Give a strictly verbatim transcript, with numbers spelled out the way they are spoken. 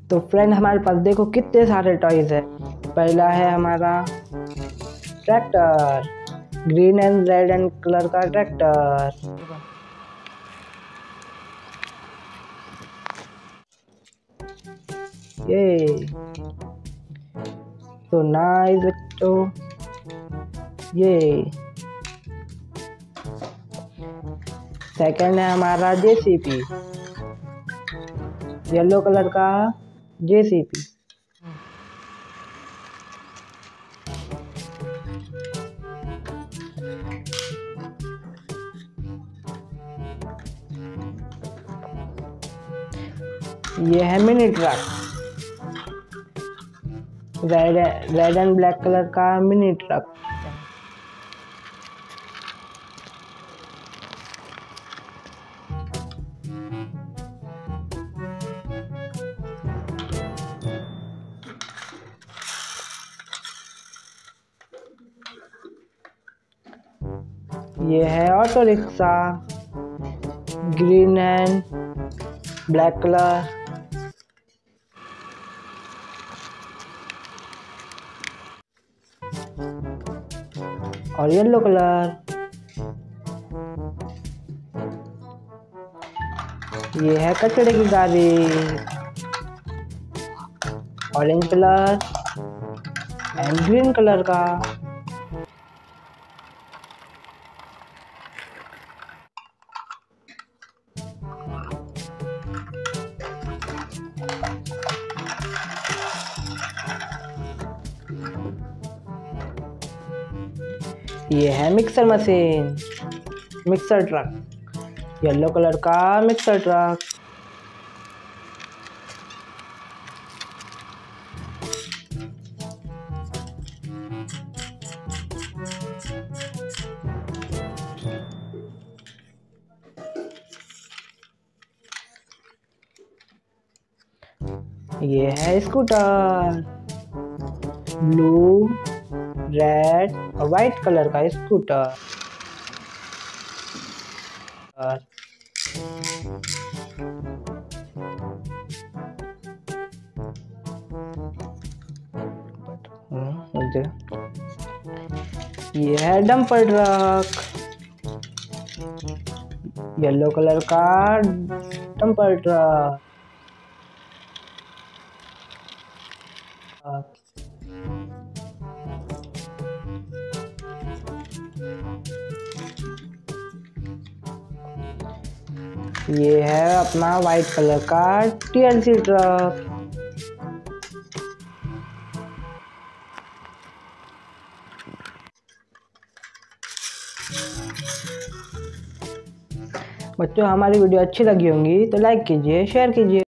तो फ्रेंड हमारे पास देखो कितने सारे टॉयज है। पहला है हमारा tractor, green and red and colour का ट्रैक्टर। ये तो नाइस बच्चों। ये सेकंड है हमारा जेसीबी, येलो कलर का जेसीबी। ये है mini truck, red red and black colour का मिनी ट्रक। ये है auto rickshaw, green and black colour. और येलो कलर। ये है कचड़े की गाड़ी, orange colour and green colour का। ये है mixer machine, mixer truck, yellow colour का मिक्सर ट्रक। ये है स्कूटर, ब्लू रेड और व्हाइट कलर का स्कूटर। ये है डंपर ट्रक, येलो कलर का डंपर ट्रक। ये है अपना वाइट कलर का टीएलसी ट्रक। बच्चों हमारी वीडियो अच्छी लगी होंगी तो लाइक कीजिए, शेयर कीजिए।